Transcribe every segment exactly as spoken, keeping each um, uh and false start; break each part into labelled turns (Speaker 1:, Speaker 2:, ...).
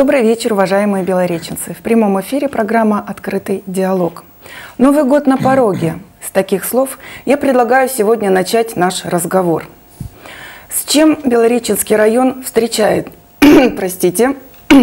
Speaker 1: Добрый вечер, уважаемые белореченцы. В прямом эфире программа «Открытый диалог». Новый год на пороге. С таких слов я предлагаю сегодня начать наш разговор. С чем Белореченский район встречает, простите,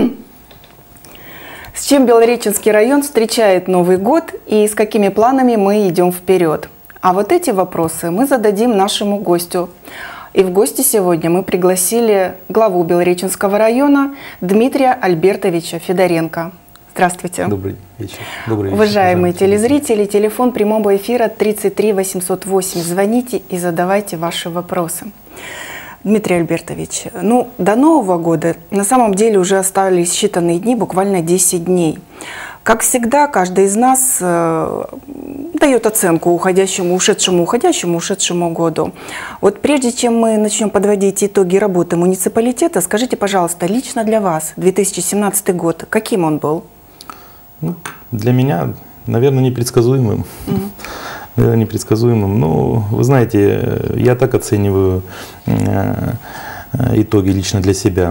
Speaker 1: с чем Белореченский район встречает Новый год и с какими планами мы идем вперед? А вот эти вопросы мы зададим нашему гостю. И в гости сегодня мы пригласили главу Белореченского района Дмитрия Альбертовича Федоренко. Здравствуйте.
Speaker 2: Добрый вечер. Добрый вечер.
Speaker 1: Уважаемые телезрители, телефон прямого эфира тридцать три восемьсот восемь. Звоните и задавайте ваши вопросы. Дмитрий Альбертович, ну, до Нового года на самом деле уже остались считанные дни, буквально десять дней. Как всегда, каждый из нас э, дает оценку уходящему, ушедшему, уходящему, ушедшему году. Вот прежде чем мы начнем подводить итоги работы муниципалитета, скажите, пожалуйста, лично для вас две тысячи семнадцатый год, каким он был?
Speaker 2: Ну, для меня, наверное, непредсказуемым. Mm-hmm. Непредсказуемым. Ну, вы знаете, я так оцениваю э, итоги лично для себя.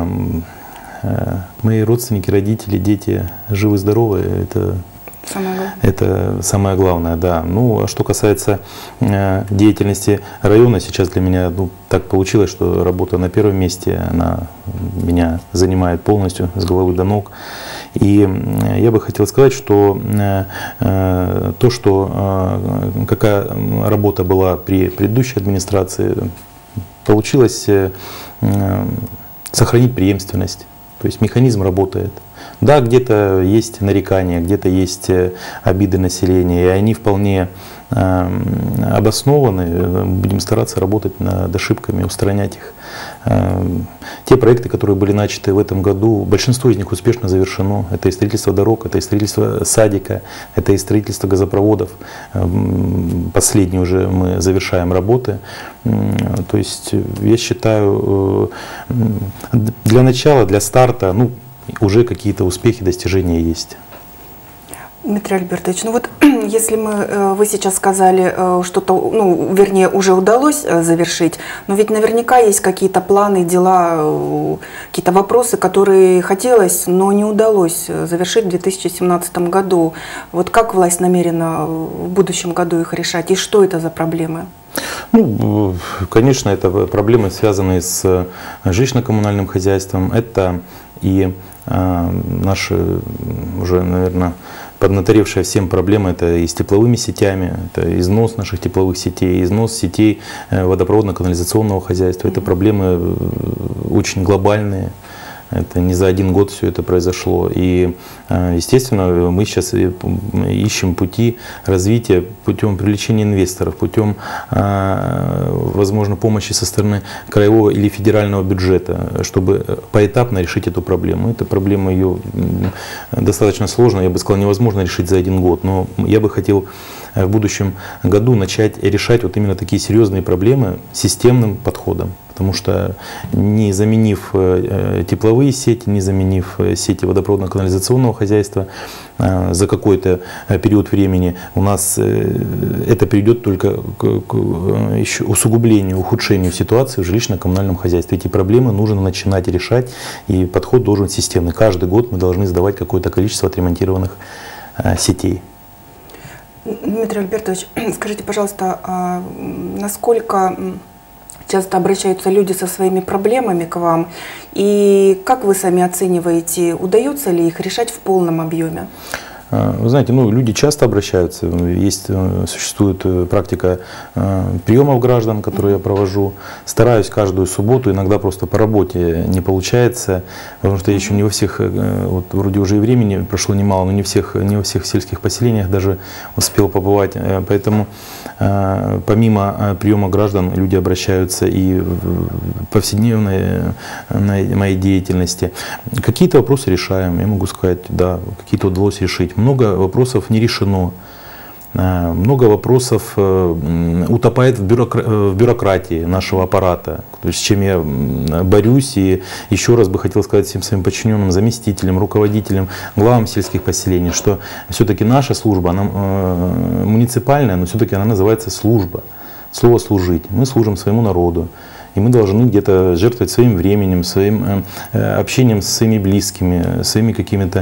Speaker 2: Мои родственники, родители, дети живы-здоровы, это самое, это самое главное, да. Ну, а что касается э, деятельности района, сейчас для меня ну, так получилось, что работа на первом месте, она меня занимает полностью с головы до ног. И я бы хотел сказать, что э, э, то, что э, какая работа была при предыдущей администрации, получилось э, э, сохранить преемственность. То есть механизм работает. Да, где-то есть нарекания, где-то есть обиды населения, и они вполне э, обоснованы. Будем стараться работать над ошибками, устранять их. Э, те проекты, которые были начаты в этом году, большинство из них успешно завершено. Это и строительство дорог, это и строительство садика, это и строительство газопроводов. Э, последние уже мы завершаем работы. Э, то есть я считаю, э, для начала, для старта, ну, уже какие-то успехи, достижения есть.
Speaker 1: Дмитрий Альбертович, ну вот если мы, вы сейчас сказали, что-то, ну, вернее, уже удалось завершить, но ведь наверняка есть какие-то планы, дела, какие-то вопросы, которые хотелось, но не удалось завершить в две тысячи семнадцатом году. Вот как власть намерена в будущем году их решать, и что это за проблемы?
Speaker 2: Ну, конечно, это проблемы, связанные с жилищно-коммунальным хозяйством. Это и э, наши уже, наверное, поднаторевшая всем проблема, это и с тепловыми сетями, это износ наших тепловых сетей, износ сетей водопроводно-канализационного хозяйства. Это проблемы очень глобальные. Это не за один год все это произошло. И, естественно, мы сейчас ищем пути развития путем привлечения инвесторов, путем, возможно, помощи со стороны краевого или федерального бюджета, чтобы поэтапно решить эту проблему. Эта проблема ее достаточно сложная, я бы сказал, невозможно решить за один год. Но я бы хотел в будущем году начать решать вот именно такие серьезные проблемы системным подходом. Потому что не заменив тепловые сети, не заменив сети водопроводно-канализационного хозяйства за какой-то период времени, у нас это приведет только к еще усугублению, ухудшению ситуации в жилищно-коммунальном хозяйстве. Эти проблемы нужно начинать решать, и подход должен системный. Каждый год мы должны сдавать какое-то количество отремонтированных сетей.
Speaker 1: Дмитрий Альбертович, скажите, пожалуйста, насколько часто обращаются люди со своими проблемами к вам, и как вы сами оцениваете, удается ли их решать в полном объеме?
Speaker 2: Вы знаете, ну, люди часто обращаются. Есть, существует практика приемов граждан, которую я провожу. Стараюсь каждую субботу, иногда просто по работе не получается, потому что еще не во всех, вот вроде уже и времени прошло немало, но не, всех, не во всех сельских поселениях даже успел побывать. Поэтому помимо приема граждан люди обращаются и в повседневной моей деятельности. Какие-то вопросы решаем, я могу сказать, да, какие-то удалось решить. Много вопросов не решено, много вопросов утопает в, бюрокра... в бюрократии нашего аппарата, с чем я борюсь. И еще раз бы хотел сказать всем своим подчиненным, заместителям, руководителям, главам сельских поселений, что все-таки наша служба, она муниципальная, но все-таки она называется служба. Слово «служить». Мы служим своему народу. и мы должны где-то жертвовать своим временем, своим общением с своими близкими, своими какими-то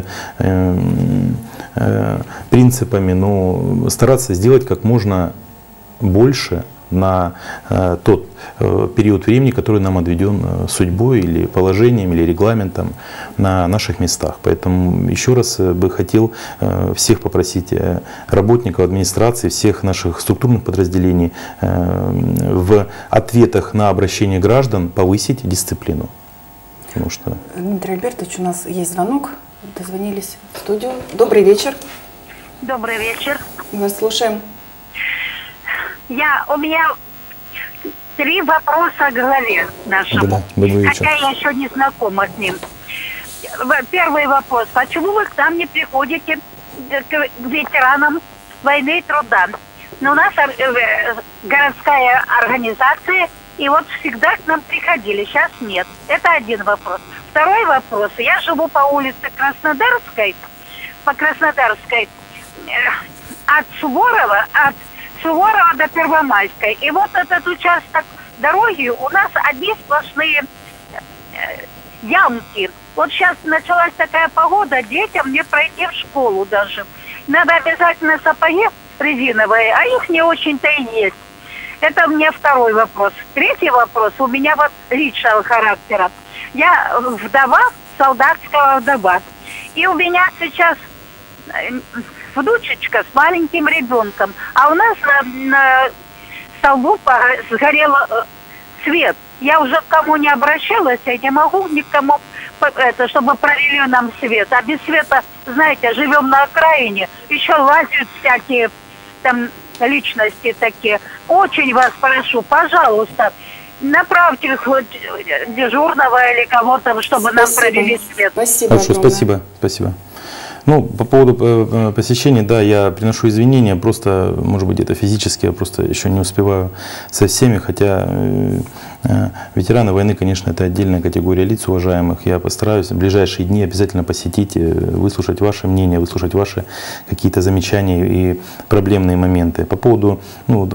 Speaker 2: принципами, но стараться сделать как можно больше на э, тот э, период времени, который нам отведен э, судьбой или положением, или регламентом на наших местах. Поэтому еще раз э, бы хотел э, всех попросить, э, работников администрации, всех наших структурных подразделений э, в ответах на обращение граждан повысить дисциплину. Потому что...
Speaker 1: Дмитрий Альбертович, у нас есть звонок. Дозвонились в студию. Добрый вечер.
Speaker 3: Добрый вечер.
Speaker 1: Мы вас слушаем.
Speaker 3: Я, у меня три вопроса к главе нашему,
Speaker 2: да, да.
Speaker 3: хотя я еще не знакома с ним. Первый вопрос. Почему вы к нам не приходите, к ветеранам войны и труда? Но у нас городская организация, и вот всегда к нам приходили, сейчас нет. Это один вопрос. Второй вопрос. Я живу по улице Краснодарской, по Краснодарской, от Суворова, от Суворова до Первомайской. И вот этот участок дороги у нас одни сплошные ямки. Вот сейчас началась такая погода, детям не пройти в школу даже. Надо обязательно сапоги резиновые, а их не очень-то и есть. Это мне второй вопрос. Третий вопрос у меня вот личного характера. Я вдова, солдатского вдова. И у меня сейчас внучечка с маленьким ребенком. А у нас на, на столбу сгорел свет. Я уже к кому не обращалась, я не могу никому, это, чтобы провели нам свет. А без света, знаете, живем на окраине, еще лазят всякие там личности такие. Очень вас прошу, пожалуйста, направьте хоть дежурного или кого-то, чтобы спасибо. Нам провели свет.
Speaker 1: Спасибо.
Speaker 2: Хорошо, спасибо, спасибо. Ну, по поводу посещений, да, я приношу извинения, просто, может быть, где-то физически я просто еще не успеваю со всеми, хотя э, э, ветераны войны, конечно, это отдельная категория лиц уважаемых. Я постараюсь в ближайшие дни обязательно посетить, выслушать ваше мнение, выслушать ваши какие-то замечания и проблемные моменты. По поводу ну,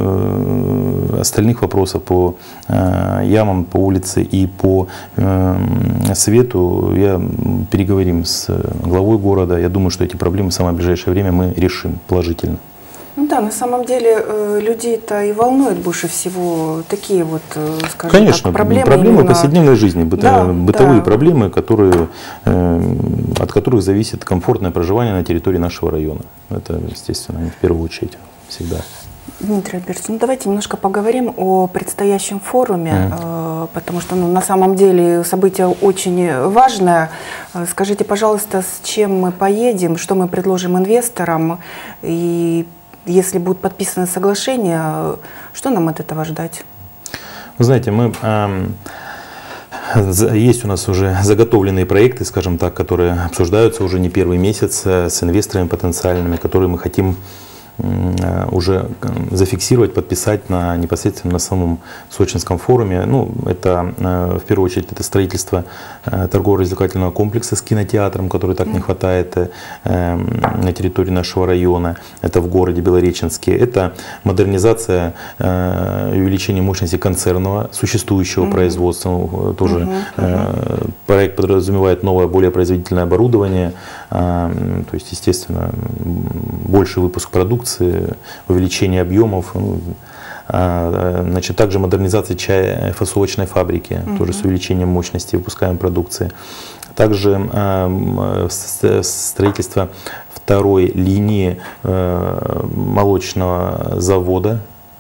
Speaker 2: э, остальных вопросов по э, ямам, по улице и по э, свету, я переговорим с главой города. Я думаю, что эти проблемы в самое ближайшее время мы решим положительно.
Speaker 1: Ну да, на самом деле э, людей-то и волнует больше всего такие вот, э, скажем
Speaker 2: Конечно,
Speaker 1: так, проблемы.
Speaker 2: проблемы
Speaker 1: именно...
Speaker 2: повседневной жизни, быто,
Speaker 1: да,
Speaker 2: бытовые
Speaker 1: да.
Speaker 2: проблемы, которые, э, от которых зависит комфортное проживание на территории нашего района. Это, естественно, в первую очередь всегда.
Speaker 1: Дмитрий Альбертович, ну давайте немножко поговорим о предстоящем форуме, mm. э, потому что ну, на самом деле событие очень важное. Скажите, пожалуйста, с чем мы поедем, что мы предложим инвесторам, и если будут подписаны соглашения, что нам от этого ждать?
Speaker 2: Вы знаете, мы... Э, Есть у нас уже заготовленные проекты, скажем так, которые обсуждаются уже не первый месяц с инвесторами потенциальными, которые мы хотим уже зафиксировать, подписать на, непосредственно на самом Сочинском форуме. Ну, это в первую очередь это строительство торгово-развлекательного комплекса с кинотеатром, который так не хватает на территории нашего района. Это в городе Белореченске. Это модернизация и увеличение мощности концерного существующего mm-hmm. производства. Тоже mm-hmm. Mm-hmm. проект подразумевает новое, более производительное оборудование. То есть, естественно, больше выпуск продукции, увеличение объемов, значит, также модернизация чайно-фасовочной фабрики, uh-huh. тоже с увеличением мощности выпускаемой продукции. Также э, строительство второй линии э, молочного завода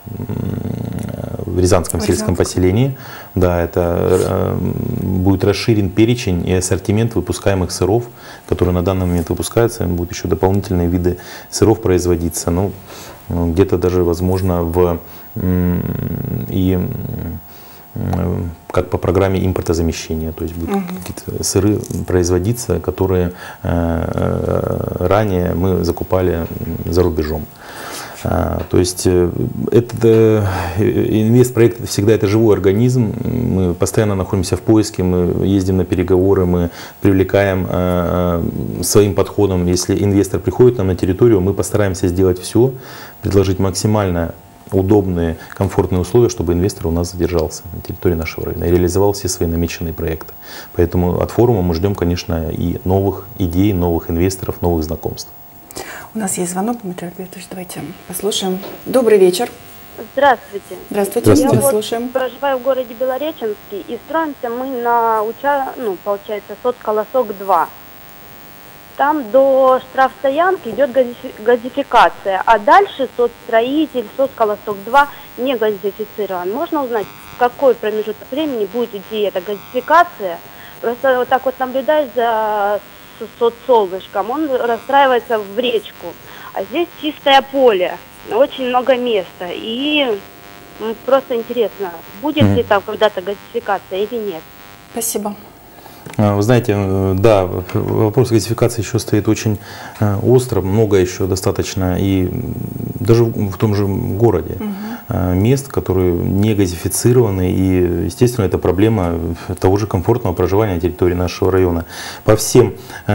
Speaker 2: в Рязанском сельском поселении. Да, это э, будет расширен перечень и ассортимент выпускаемых сыров, которые на данный момент выпускаются. Будут еще дополнительные виды сыров производиться. Ну, где-то даже, возможно, в, э, и э, как по программе импортозамещения. То есть будут uh-huh. какие-то сыры производиться, которые э, ранее мы закупали за рубежом. То есть это, инвестпроект всегда это живой организм, мы постоянно находимся в поиске, мы ездим на переговоры, мы привлекаем своим подходом, если инвестор приходит к нам на территорию, мы постараемся сделать все, предложить максимально удобные, комфортные условия, чтобы инвестор у нас задержался на территории нашего района и реализовал все свои намеченные проекты. Поэтому от форума мы ждем, конечно, и новых идей, новых инвесторов, новых знакомств.
Speaker 1: У нас есть звонок, Дмитрий Альбертович, давайте послушаем. Добрый вечер.
Speaker 4: Здравствуйте.
Speaker 1: Здравствуйте,
Speaker 2: Здравствуйте.
Speaker 1: мы вас
Speaker 4: Я
Speaker 1: слушаем.
Speaker 4: вот проживаю в городе Белореченске, и строимся мы на, уча... ну, получается, соцколосок два. Там до штрафстоянки идет газифи... газификация, а дальше соцстроитель, соцколосок два не газифицирован. Можно узнать, в какой промежуток времени будет идти эта газификация? Просто вот так вот наблюдаю за соцсолнышком, он расстраивается в речку, а здесь чистое поле. Очень много места, и ну, просто интересно, будет ли там когда-то газификация или нет.
Speaker 1: Спасибо.
Speaker 2: Вы знаете, да, вопрос газификации еще стоит очень остро, много еще достаточно, и даже в том же городе угу. мест, которые не газифицированы, и, естественно, это проблема того же комфортного проживания на территории нашего района. По всем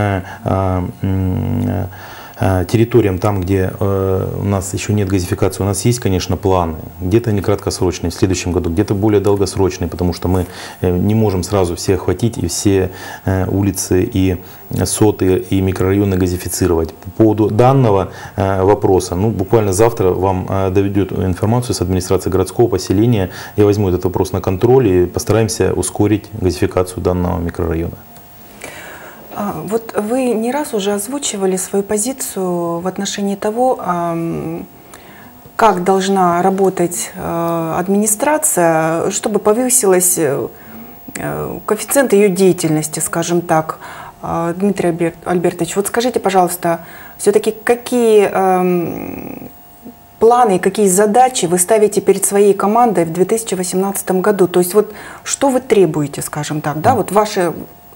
Speaker 2: территориям, там, где э, у нас еще нет газификации, у нас есть, конечно, планы. Где-то они краткосрочные в следующем году, где-то более долгосрочные, потому что мы э, не можем сразу все охватить и все э, улицы и соты и микрорайоны газифицировать. По поводу данного э, вопроса, ну, буквально завтра вам э, доведет информацию с администрации городского поселения. Я возьму этот вопрос на контроль и постараемся ускорить газификацию данного микрорайона.
Speaker 1: Вот вы не раз уже озвучивали свою позицию в отношении того, как должна работать администрация, чтобы повысилась коэффициент ее деятельности, скажем так. Дмитрий Альбертович, вот скажите, пожалуйста, все-таки какие планы, какие задачи вы ставите перед своей командой в две тысячи восемнадцатом году? То есть вот что вы требуете, скажем так, да, вот ваши...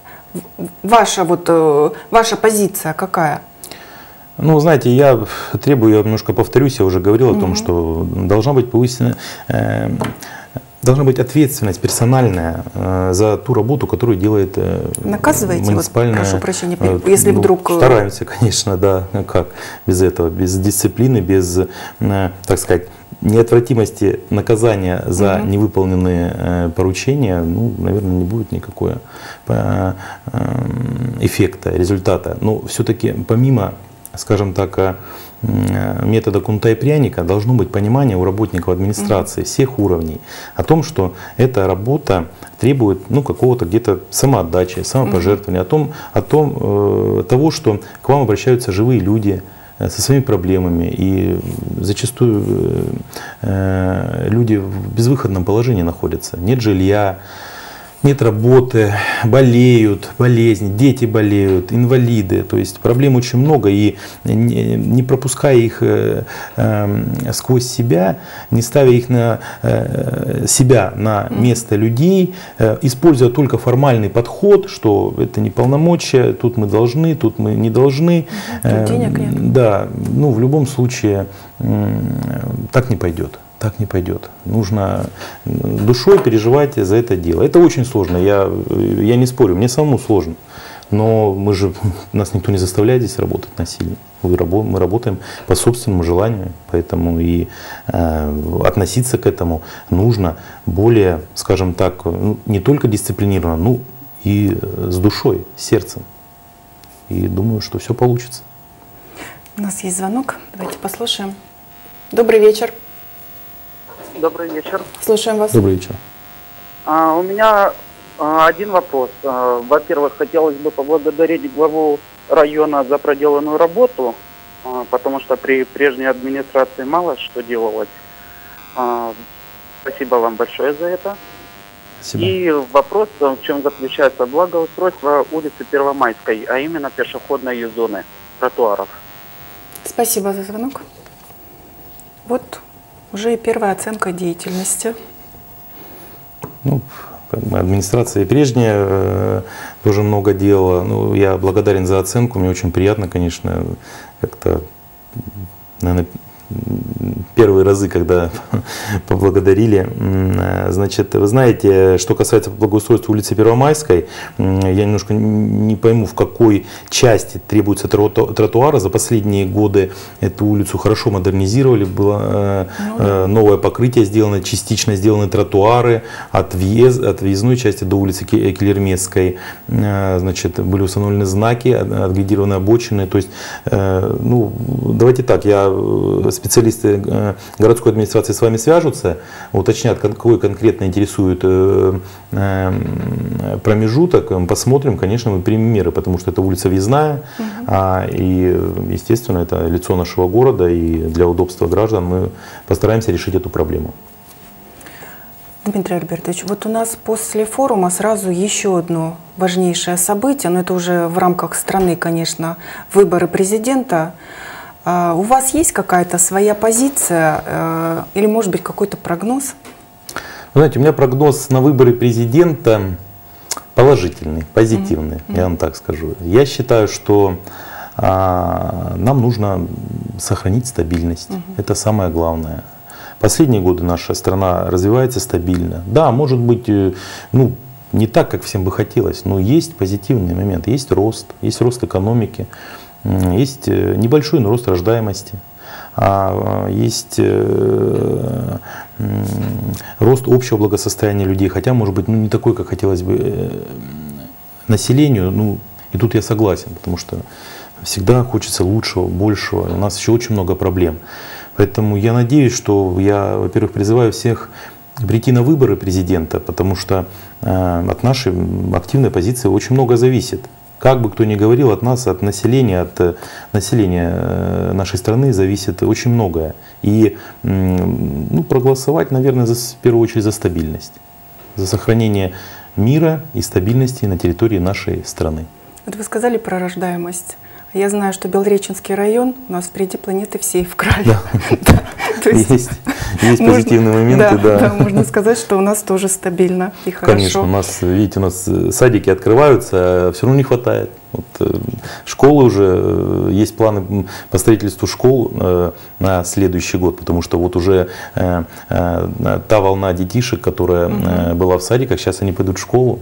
Speaker 1: Ваша, вот, ваша позиция какая?
Speaker 2: Ну, знаете, я требую, я немножко повторюсь, я уже говорил угу. о том, что должна быть повысена, э, должна быть ответственность персональная э, за ту работу, которую делает э,
Speaker 1: Наказываете,
Speaker 2: муниципальная.
Speaker 1: Вот, прошу прощения, если
Speaker 2: ну,
Speaker 1: вдруг...
Speaker 2: Стараемся, конечно, да, как без этого, без дисциплины, без, э, так сказать, неотвратимости наказания за угу. невыполненные э, поручения, ну, наверное, не будет никакого э, э, эффекта, результата. Но все-таки помимо, скажем так, э, метода кнута и пряника должно быть понимание у работников администрации угу. всех уровней о том, что эта работа требует ну, какого-то где-то самоотдачи, самопожертвования, угу. о том, о том э, того, что к вам обращаются живые люди со своими проблемами, и зачастую э, люди в безвыходном положении находятся. Нет жилья, нет работы, болеют, болезни, дети болеют, инвалиды. То есть проблем очень много, и не, не пропуская их э, э, сквозь себя, не ставя их на э, себя на место людей, э, используя только формальный подход, что это не полномочия, тут мы должны, тут мы не должны.
Speaker 1: Тут денег нет.
Speaker 2: Да, ну в любом случае э, так не пойдет. Так не пойдет. Нужно душой переживать за это дело. Это очень сложно, я, я не спорю, мне самому сложно. Но мы же, нас никто не заставляет здесь работать насильно. Мы работаем по собственному желанию, поэтому и э, относиться к этому нужно более, скажем так, ну, не только дисциплинированно, ну и с душой, с сердцем. И думаю, что все получится.
Speaker 1: У нас есть звонок, давайте послушаем. Добрый вечер.
Speaker 5: Добрый вечер.
Speaker 1: Слушаем вас.
Speaker 2: Добрый вечер.
Speaker 5: А, у меня а, один вопрос. А, во-первых, хотелось бы поблагодарить главу района за проделанную работу, а, потому что при прежней администрации мало что делалось. А, спасибо вам большое за это.
Speaker 2: Спасибо.
Speaker 5: И вопрос, в чем заключается благоустройство улицы Первомайской, а именно пешеходной зоны, тротуаров.
Speaker 1: Спасибо за звонок. Вот уже и первая оценка деятельности.
Speaker 2: Ну, как бы администрация и прежняя э, тоже много делала. Ну, я благодарен за оценку, мне очень приятно, конечно, как-то, наверное, первые разы, когда поблагодарили. Значит, вы знаете, что касается благоустройства улицы Первомайской, я немножко не пойму, в какой части требуется тротуара. За последние годы эту улицу хорошо модернизировали, было ну, новое покрытие сделано, частично сделаны тротуары от, въезд, от въездной части до улицы Келермесской. Значит, были установлены знаки, отградированы обочины. То есть, ну, давайте так, я специалисты городской администрации с вами свяжутся, уточнят, какой конкретно интересует промежуток, посмотрим, конечно, мы примем меры, потому что это улица въездная, угу. а, и, естественно, это лицо нашего города, и для удобства граждан мы постараемся решить эту проблему.
Speaker 1: Дмитрий Альбертович, вот у нас после форума сразу еще одно важнейшее событие, но это уже в рамках страны, конечно, выборы президента. У вас есть какая-то своя позиция или, может быть, какой-то прогноз? Вы
Speaker 2: знаете, у меня прогноз на выборы президента положительный, позитивный, mm-hmm. я вам так скажу. Я считаю, что а, нам нужно сохранить стабильность. Mm-hmm. Это самое главное. Последние годы наша страна развивается стабильно. Да, может быть, ну, не так, как всем бы хотелось, но есть позитивный момент, есть рост, есть рост экономики. Есть небольшой, но рост рождаемости, есть рост общего благосостояния людей, хотя, может быть, ну, не такой, как хотелось бы населению. Ну, и тут я согласен, потому что всегда хочется лучшего, большего. У нас еще очень много проблем. Поэтому я надеюсь, что я, во-первых, призываю всех прийти на выборы президента, потому что от нашей активной позиции очень много зависит. Как бы кто ни говорил, от нас, от населения, от населения нашей страны зависит очень многое. И ну, проголосовать, наверное, за, в первую очередь за стабильность, за сохранение мира и стабильности на территории нашей страны.
Speaker 1: Вот вы сказали про рождаемость. Я знаю, что Белореченский район у нас впереди планеты всей в крае.
Speaker 2: Да. Да. То есть, есть, есть можно, позитивные моменты.
Speaker 1: Да, да. Да, можно сказать, что у нас тоже стабильно и хорошо.
Speaker 2: Конечно, у нас, видите, у нас садики открываются, а все равно не хватает. Вот, школы уже, есть планы по строительству школ на следующий год, потому что вот уже э, э, та волна детишек, которая э, была в садиках, сейчас они пойдут в школу.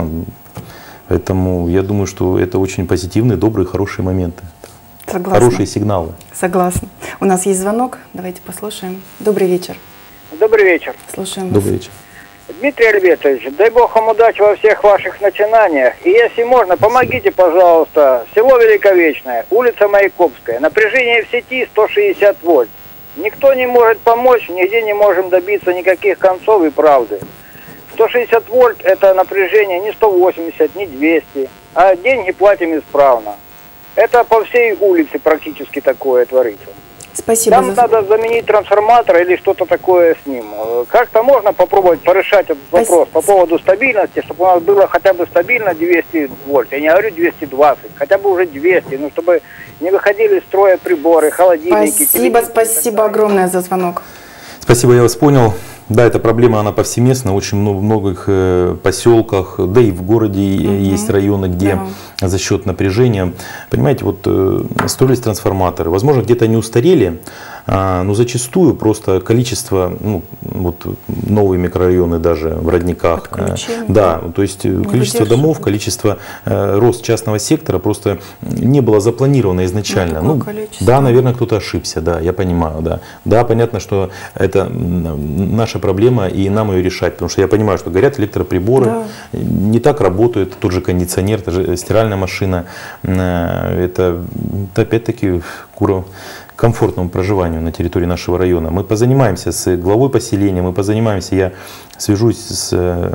Speaker 2: Поэтому я думаю, что это очень позитивные, добрые, хорошие моменты.
Speaker 1: Согласна.
Speaker 2: Хорошие сигналы.
Speaker 1: Согласна. У нас есть звонок. Давайте послушаем. Добрый вечер.
Speaker 6: Добрый вечер.
Speaker 1: Слушаем вас.
Speaker 2: Добрый вечер.
Speaker 6: Дмитрий Альбертович, дай Бог вам удачи во всех ваших начинаниях. И если можно, помогите, пожалуйста. Село Великовечное, улица Маяковская. Напряжение в сети сто шестьдесят вольт. Никто не может помочь, нигде не можем добиться никаких концов и правды. сто шестьдесят вольт это напряжение не сто восемьдесят, не двести, а деньги платим исправно. Это по всей улице практически такое творится.
Speaker 1: Спасибо.
Speaker 6: Там
Speaker 1: за...
Speaker 6: надо заменить трансформатор или что-то такое с ним. Как-то можно попробовать порешать этот вопрос Спасибо. По поводу стабильности, чтобы у нас было хотя бы стабильно двести вольт. Я не говорю двести двадцать, хотя бы уже двести, ну чтобы не выходили из строя приборы, холодильники.
Speaker 1: Спасибо, спасибо огромное за звонок.
Speaker 2: Спасибо, я вас понял. Да, эта проблема, она повсеместна, очень много, в многих э, поселках, да и в городе угу. есть районы, где да. за счет напряжения, понимаете, вот э, строились трансформаторы, возможно, где-то они устарели, э, но зачастую просто количество, ну, вот новые микрорайоны даже в Родниках, э, да, то есть не количество домов, количество, э, рост частного сектора просто не было запланировано изначально. Ну, да, наверное, кто-то ошибся, да, я понимаю, да. Да, понятно, что это наша проблема, и нам ее решать, потому что я понимаю, что горят электроприборы, да. не так работает тот же кондиционер, та же стиральная машина, это, это опять-таки к комфортному проживанию на территории нашего района. Мы позанимаемся с главой поселения, мы позанимаемся, я свяжусь с,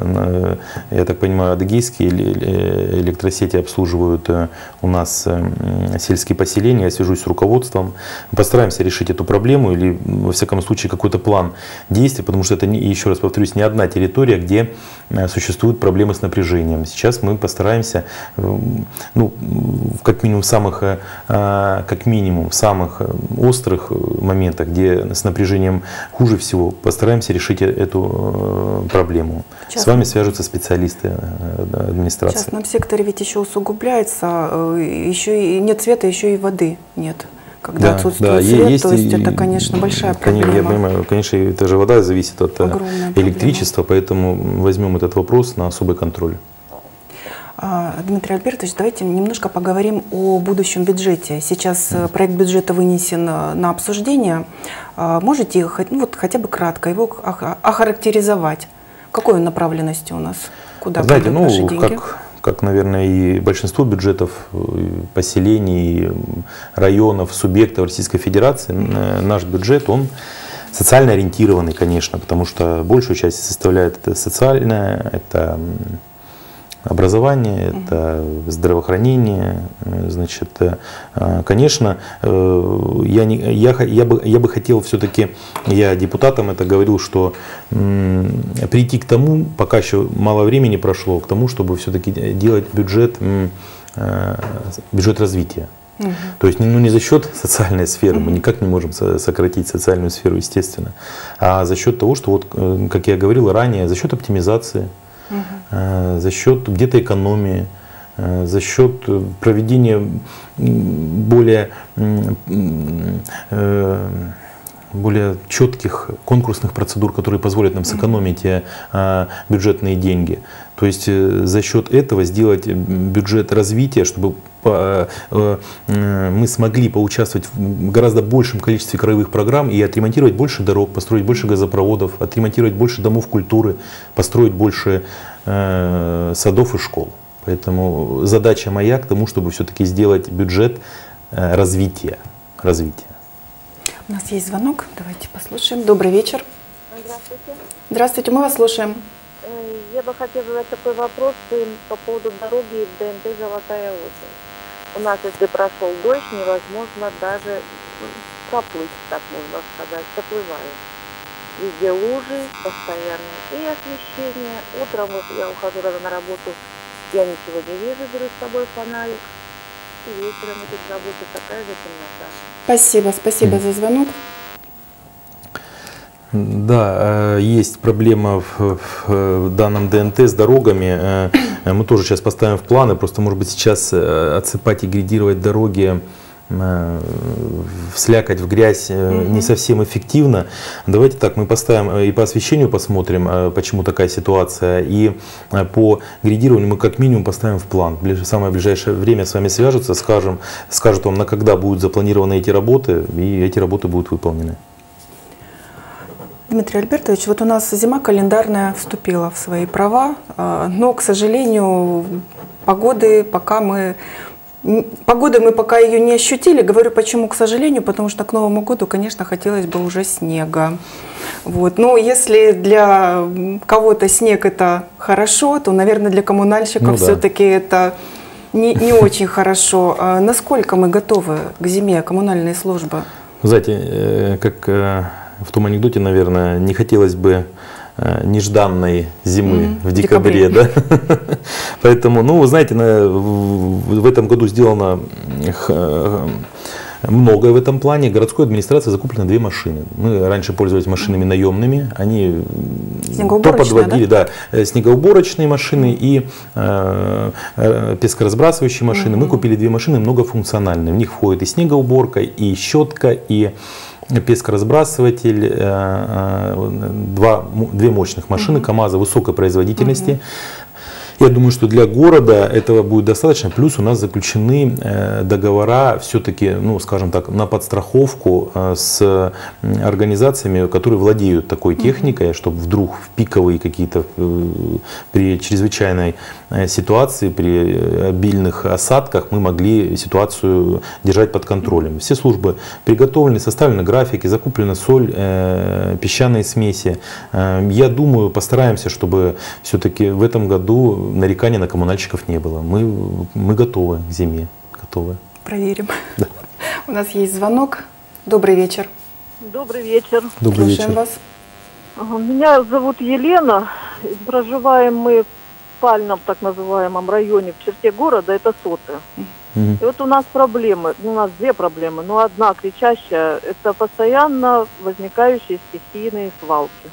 Speaker 2: я так понимаю, адыгейские электросети обслуживают у нас сельские поселения, я свяжусь с руководством, постараемся решить эту проблему или, во всяком случае, какой-то план действий, потому что это, еще раз повторюсь, не одна территория, где существуют проблемы с напряжением. Сейчас мы постараемся, ну, как минимум, в самых, как минимум, в самых острых моментах, где с напряжением хуже всего, постараемся решить эту проблему. Сейчас с вами свяжутся специалисты администрации.
Speaker 1: В частном секторе ведь еще усугубляется, еще и нет света, еще и воды нет. когда
Speaker 2: Да,
Speaker 1: отсутствует
Speaker 2: да,
Speaker 1: свет,
Speaker 2: есть
Speaker 1: то есть
Speaker 2: и-
Speaker 1: это, конечно, большая
Speaker 2: Конечно,
Speaker 1: проблема.
Speaker 2: я понимаю, конечно, это же вода зависит от э,
Speaker 1: Огромная проблема.
Speaker 2: электричества, поэтому возьмем этот вопрос на особый контроль.
Speaker 1: А, Дмитрий Альбертович, давайте немножко поговорим о будущем бюджете. Сейчас э, проект бюджета вынесен э, на обсуждение. А, Можете хоть- ну, вот, хотя бы кратко его ох- охарактеризовать? Какой он направленности у нас? Куда
Speaker 2: Знаете,
Speaker 1: пойдут наши
Speaker 2: ну,
Speaker 1: деньги?
Speaker 2: как, как, наверное, и большинство бюджетов э, поселений, м, районов, субъектов Российской Федерации, э, наш бюджет, он социально ориентированный, конечно, потому что большую часть составляет это социальное, это м, образование, это здравоохранение, э, значит, э, конечно, э, я, не, я, х- я, бы, я бы хотел все-таки, я депутатам это говорил, что м, прийти к тому, пока еще мало времени прошло, к тому, чтобы все-таки делать бюджет, м, э, бюджет развития.
Speaker 1: Мгм.
Speaker 2: То есть ну, не за счет социальной сферы, мы никак не можем со- сократить социальную сферу, естественно, а за счет того, что, вот, э, как я говорил ранее, за счет оптимизации, э, за счет где-то экономии, э, за счет э, проведения м, более, м, м, э, более четких конкурсных процедур, которые позволят нам сэкономить э, э, бюджетные деньги. То есть э, за счет этого сделать бюджет развития, чтобы по- э, э, мы смогли поучаствовать в гораздо большем количестве краевых программ и отремонтировать больше дорог, построить больше газопроводов, отремонтировать больше домов культуры, построить больше э, садов и школ. Поэтому задача моя к тому, чтобы все-таки сделать бюджет э, развития. развития.
Speaker 1: У нас есть звонок, давайте послушаем. Добрый вечер.
Speaker 4: Здравствуйте.
Speaker 1: Здравствуйте, мы вас слушаем.
Speaker 4: Э, Я бы хотела задать такой вопрос э, по поводу дороги ДНТ «Золотая осень». У нас, если прошел дождь, невозможно даже м, проплыть, так можно сказать, заплываем. Везде лужи постоянно и освещение. Утром вот я ухожу рано на работу, я ничего не вижу, беру с собой фонарик. И вечером идет с работы такая же темнота.
Speaker 1: Спасибо, спасибо за звонок.
Speaker 2: Да, э, есть проблема в, в данном ДНТ с дорогами. Э, Мы тоже сейчас поставим в планы, просто может быть сейчас э, отсыпать и грейдировать дороги э, в слякоть, в грязь э, не совсем эффективно. Давайте так, мы поставим э, и по освещению посмотрим, э, почему такая ситуация, и э, по грейдированию мы как минимум поставим в план. В ближ- самое ближайшее время с вами свяжутся, скажем, скажут вам, на когда будут запланированы эти работы, и эти работы будут выполнены.
Speaker 1: Дмитрий Альбертович, вот у нас зима календарная вступила в свои права, а, но, к сожалению, погоды пока мы... м, Погоды мы пока ее не ощутили. Говорю, почему, к сожалению, потому что к Новому году, конечно, хотелось бы уже снега. Вот. Но если для м, кого-то снег это хорошо, то, наверное, для коммунальщиков
Speaker 2: Ну да.
Speaker 1: все-таки это не, не очень хорошо. А насколько мы готовы к зиме, коммунальные службы?
Speaker 2: Знаете, э, как э, в том анекдоте, наверное, не хотелось бы э, нежданной зимы
Speaker 1: Мгм,
Speaker 2: в
Speaker 1: в
Speaker 2: декабре, да? Поэтому, ну, вы знаете, на- в в этом году сделано э, многое в этом плане. Городской администрации закуплено две машины. Мы раньше пользовались машинами наемными, они то
Speaker 1: Снегоуборочные,
Speaker 2: подводили, да, э, снегоуборочные машины и э, э, пескоразбрасывающие машины. Мы купили две машины многофункциональные. В них входит и снегоуборка, и щетка, и пескоразбрасыватель, э, э, два, м- две мощных машины КАМАЗа высокой производительности. Я думаю, что для города этого будет достаточно. Плюс у нас заключены э, договора все-таки, ну, скажем так, на подстраховку э, с м, организациями, которые владеют такой техникой, чтобы вдруг в пиковые какие-то, э, при чрезвычайной э, ситуации, при э, обильных осадках мы могли ситуацию держать под контролем. Все службы приготовлены, составлены графики, закуплена соль, э, песчаные смеси. Э, я думаю, постараемся, чтобы все-таки в этом году нареканий на коммунальщиков не было. Мы, мы готовы к зиме. Готовы.
Speaker 1: Проверим. У нас есть звонок. Добрый вечер.
Speaker 7: Добрый вечер.
Speaker 2: Добрый
Speaker 1: Слушаем
Speaker 2: вечер.
Speaker 1: вас.
Speaker 7: Ага, Меня зовут Елена. Проживаем мы в спальном, так называемом районе в черте города, это Соты.
Speaker 2: Мгм.
Speaker 7: И вот у нас проблемы, ну, у нас две проблемы, но одна кричащая, это постоянно возникающие стихийные свалки.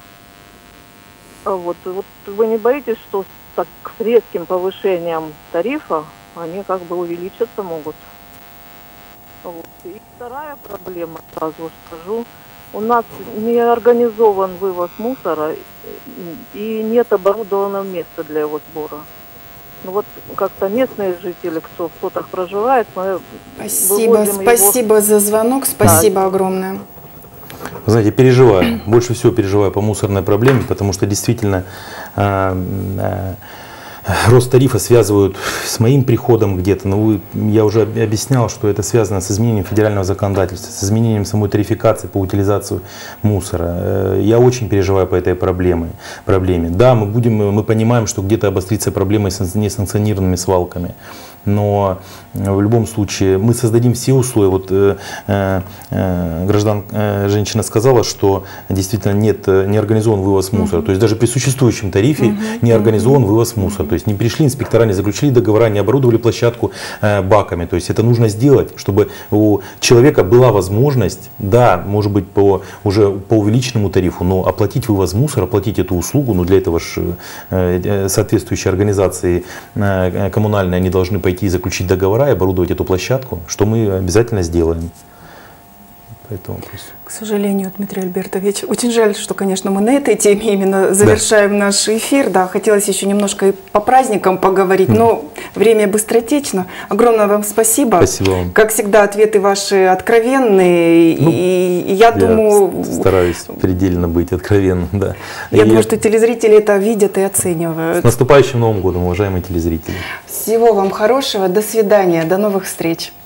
Speaker 7: А Вот, и вот вы не боитесь, что с так с резким повышением тарифа они как бы увеличиться могут? Вот. И вторая проблема, сразу скажу, у нас не организован вывоз мусора и нет оборудованного места для его сбора. Ну вот как-то местные жители, кто в сотах проживает, мы
Speaker 1: Спасибо,
Speaker 7: вывозим
Speaker 1: спасибо
Speaker 7: его...
Speaker 1: за звонок, спасибо да. огромное.
Speaker 2: Вы знаете, переживаю, больше всего переживаю по мусорной проблеме, потому что действительно э, э, рост тарифа связывают с моим приходом где-то. Но вы, я уже объяснял, что это связано с изменением федерального законодательства, с изменением самой тарификации по утилизации мусора. Я очень переживаю по этой проблеме. проблеме. Да, мы, будем, мы понимаем, что где-то обострится проблема с несанкционированными свалками. Но в любом случае мы создадим все условия. Вот э, э, граждан, э, женщина сказала, что действительно нет, не организован вывоз мусора. Mm-hmm. То есть даже при существующем тарифе mm-hmm. не организован mm-hmm. вывоз мусора. То есть не пришли инспектора, не заключили договора, не оборудовали площадку э, баками. То есть это нужно сделать, чтобы у человека была возможность, да, может быть по, уже по увеличенному тарифу, но оплатить вывоз мусора, оплатить эту услугу. Но для этого же э, соответствующие организации э, коммунальные, они должны пойти и заключить договора и оборудовать эту площадку, что мы обязательно сделаем. Поэтому,
Speaker 1: к сожалению, Дмитрий Альбертович, очень жаль, что, конечно, мы на этой теме именно завершаем да. наш эфир. Да, хотелось еще немножко и по праздникам поговорить, mm. но время быстротечно. Огромное вам спасибо.
Speaker 2: Спасибо вам.
Speaker 1: Как всегда, ответы ваши откровенные. Ну, и, и я, я думаю...
Speaker 2: стараюсь предельно быть откровенным. Да.
Speaker 1: Я
Speaker 2: и
Speaker 1: думаю, что телезрители это видят и оценивают.
Speaker 2: С наступающим Новым годом, уважаемые телезрители.
Speaker 1: Всего вам хорошего. До свидания. До новых встреч.